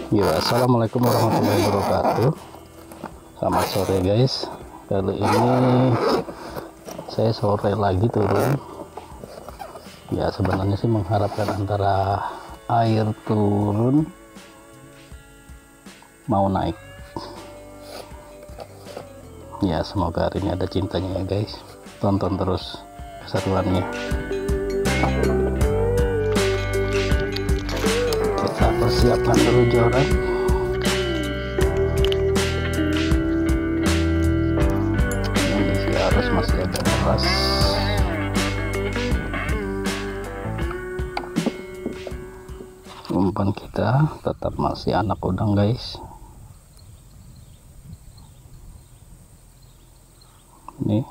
Ya, assalamualaikum warahmatullahi wabarakatuh. Selamat sore guys. Kali ini saya sore lagi turun. Ya sebenarnya sih mengharapkan antara air turun mau naik. Ya semoga hari ini ada cintanya ya guys. Tonton terus keseruannya. Kita persiapkan dulu joran. Ini harus masih agak keras. Umpan kita tetap masih anak udang guys. Ini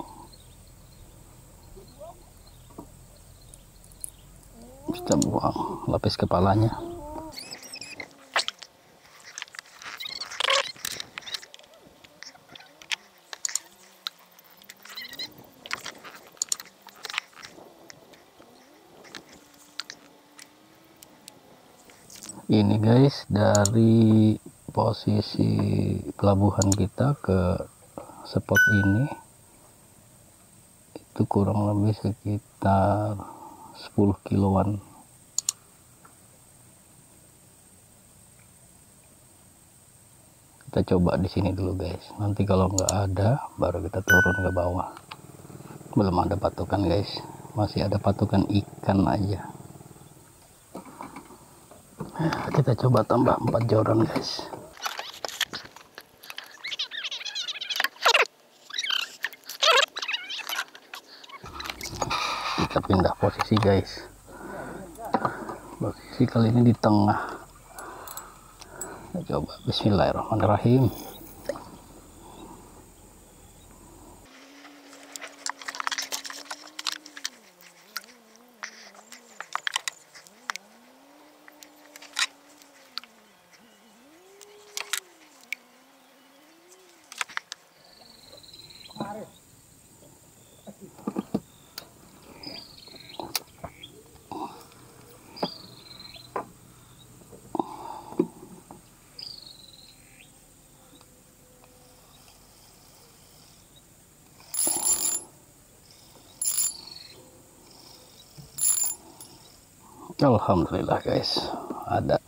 kita buang lapis kepalanya. Ini guys, dari posisi pelabuhan kita ke spot ini itu kurang lebih sekitar 10 kiloan. Kita coba di sini dulu guys, nanti kalau nggak ada baru kita turun ke bawah. Belum ada patukan guys, masih ada patukan ikan aja. Kita coba tambah 4 joran guys. Kita pindah posisi guys. Posisi kali ini di tengah. Kita coba bismillahirrahmanirrahim. Alhamdulillah guys, ada.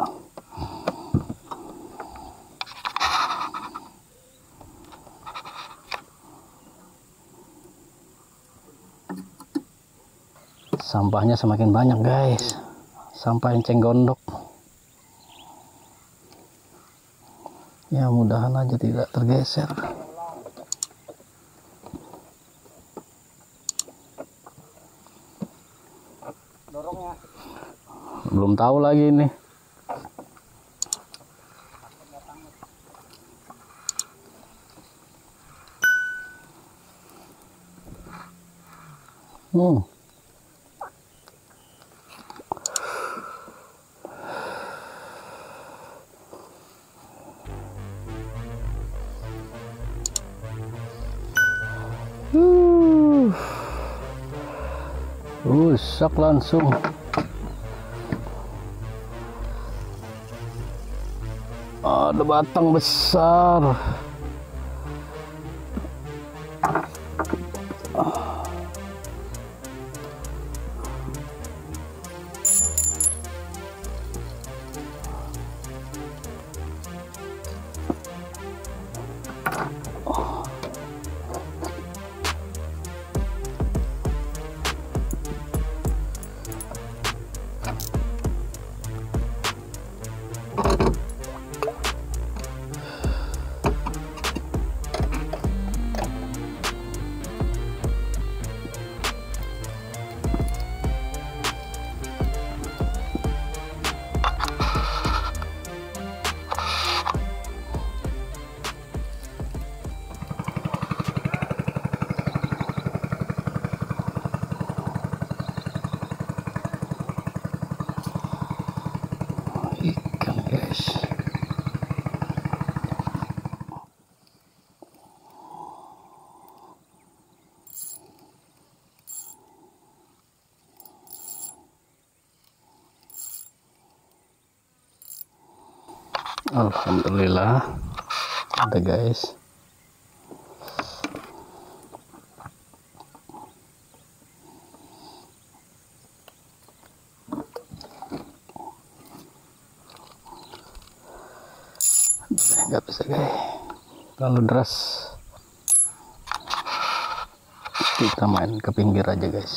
Sampahnya semakin banyak guys, sampah enceng gondok. Ya mudahan aja tidak tergeser. Belum tahu lagi ini. Rusak langsung. Ada batang besar. Ikan guys. Alhamdulillah ada guys. Nggak bisa guys, terlalu deras. Kita main ke pinggir aja guys.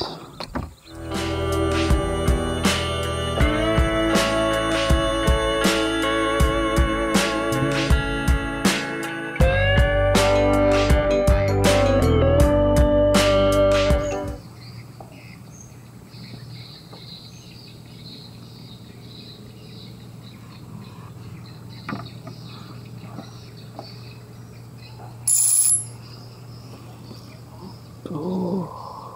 Tuh.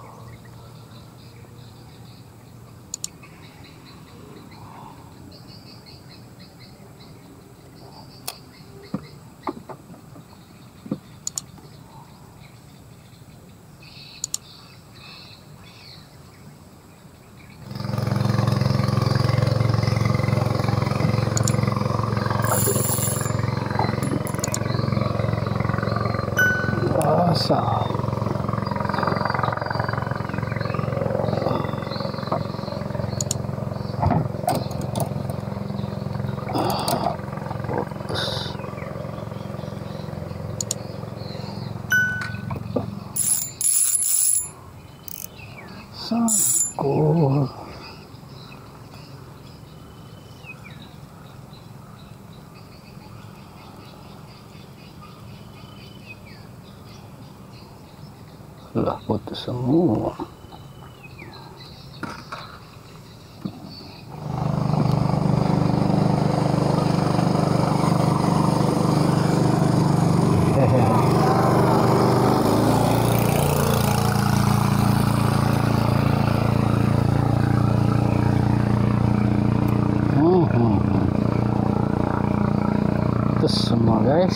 Basah. Sangkul. Sudah putus semua. Putus semua guys.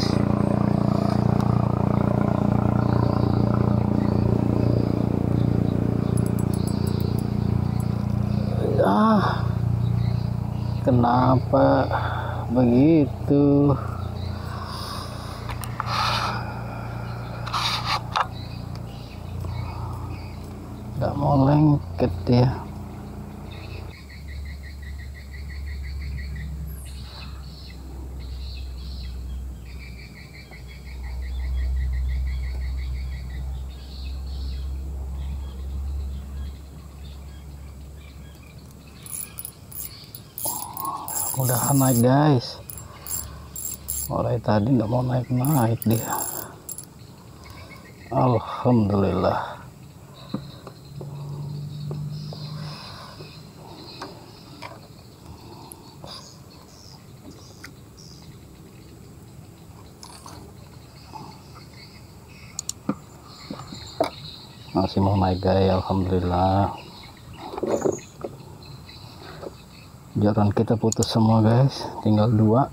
Kenapa begitu? Nggak mau lengket dia. Udah naik guys, mulai tadi nggak mau naik dia. Alhamdulillah. Masih mau naik guys, alhamdulillah. Jaran kita putus semua guys, tinggal 2.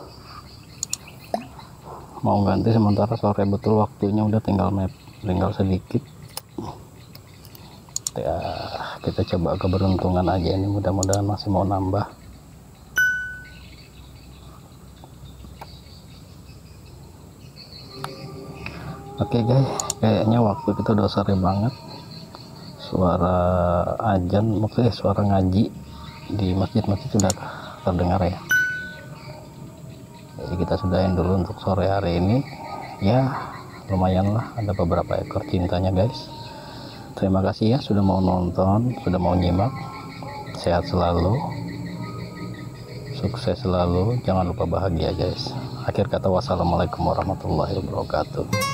Mau ganti sementara sore betul waktunya, udah tinggal sedikit ya. Kita coba keberuntungan aja ini, mudah-mudahan masih mau nambah. Oke guys, kayaknya waktu kita udah sore banget. Suara azan, maksudnya suara ngaji di masjid-masjid sudah terdengar ya. Jadi kita sudahin dulu untuk sore hari ini ya. Lumayan lah, ada beberapa ekor cintanya guys. Terima kasih ya sudah mau nonton, sudah mau nyimak. Sehat selalu, sukses selalu, jangan lupa bahagia guys. Akhir kata, wassalamualaikum warahmatullahi wabarakatuh.